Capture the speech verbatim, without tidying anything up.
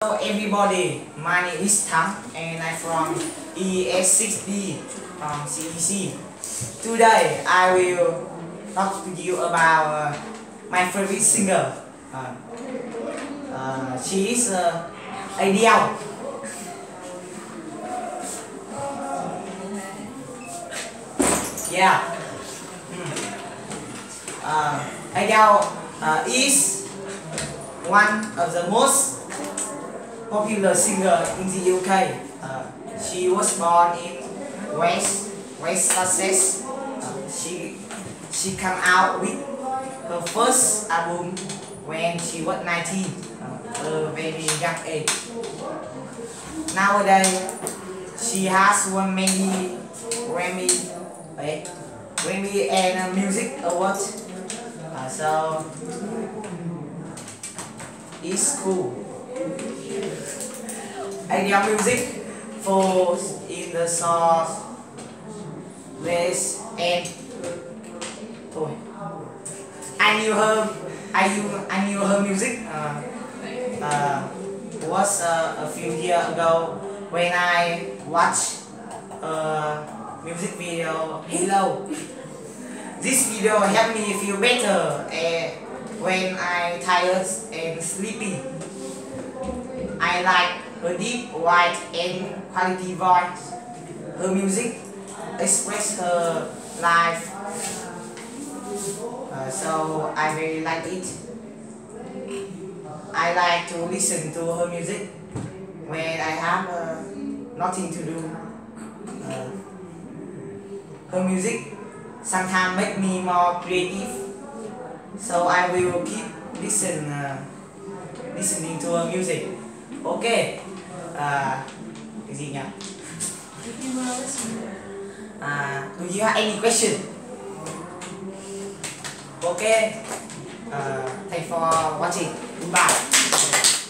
Hello everybody, my name is Thang and I'm from E S six D from C E C. Today I will talk to you about uh, my favorite singer. Uh, uh, she is uh, Adele. Yeah. Hmm. Uh, Adele uh, is one of the most popular singer in the U K. Uh, she was born in West West Sussex. Uh, she she came out with her first album when she was nineteen, uh, a very young age. Nowadays, she has won many Grammy, eh, Grammy and uh, music awards. Uh, so it's cool. Adele music falls in the soft west and thôi. I knew her. I knew I knew her music. Uh, uh, was uh, a few years ago when I watched a music video. Hello. This video helped me feel better uh, when I tired and sleepy. I like her deep, white and quality voice. Her music express her life, uh, so I very like it. I like to listen to her music when I have uh, nothing to do. Uh, her music sometimes make me more creative, so I will keep listen, uh, listening to her music. Okay. Uh, cái gì nhỉ? Uh, do you have any question? Okay. Uh, thanks for watching. Goodbye.